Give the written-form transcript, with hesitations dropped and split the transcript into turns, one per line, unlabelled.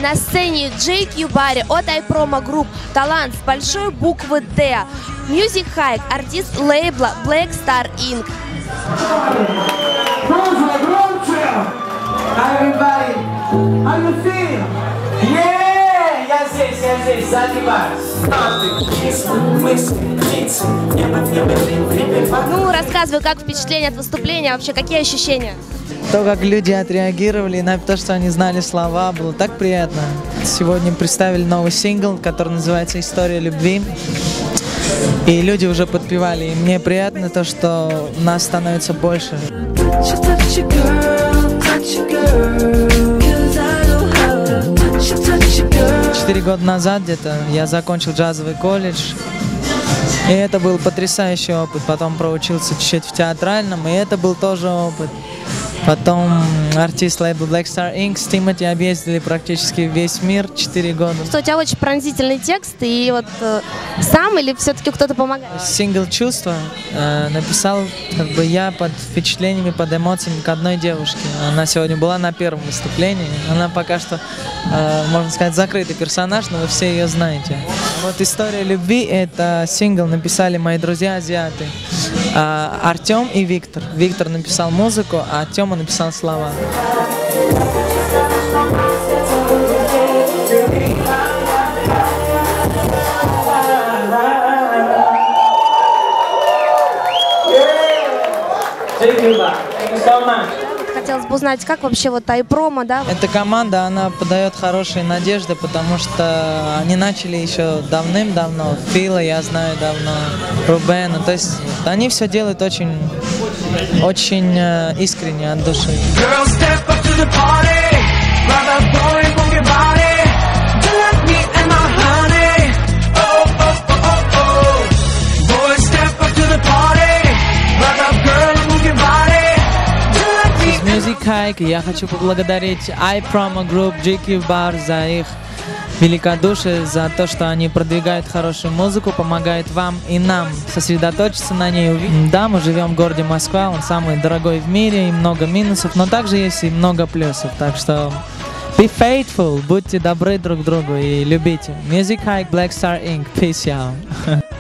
на сцене JQ Barry от iPromo Group, талант с большой буквы Д. Music Hike, артист лейбла Black Star Inc.
Hi everybody, how you feel? Yeah, я здесь, сзади вас.
Ну, рассказывай, как впечатление от выступления, вообще какие ощущения?
То, как люди отреагировали на то, что они знали слова, было так приятно. Сегодня представили новый сингл, который называется «История любви». И люди уже подпевали. И мне приятно то, что нас становится больше. 4 года назад где-то я закончил джазовый колледж. И это был потрясающий опыт. Потом проучился чуть-чуть в театральном, и это был тоже опыт. Потом артист лейбла Black Star Inc. с Тимати объездили практически весь мир 4 года.
Что у тебя очень пронзительный текст, и вот сам или все-таки кто-то помогает?
Сингл «Чувства» написал как бы я под впечатлениями, под эмоциями к одной девушке. Она сегодня была на первом выступлении. Она пока что, можно сказать, закрытый персонаж, но вы все ее знаете. Вот «История любви» — это сингл написали мои друзья-азиаты. Артем и Виктор. Виктор написал музыку, а Тёма написал слова.
Хотелось бы узнать, как вообще вот iPromo, да?
Эта команда, она подает хорошие надежды, потому что они начали еще давным-давно. Фила я знаю давно, Рубена. То есть они все делают очень искренне, от души. Music Hike. Я хочу поблагодарить iPromo Group, JQ Barry за их великодушие, за то, что они продвигают хорошую музыку, помогают вам и нам сосредоточиться на ней. Да, мы живем в городе Москва, он самый дорогой в мире, и много минусов, но также есть и много плюсов. Так что be faithful, будьте добры друг к другу и любите. Music Hike, Black Star Inc. Peace out.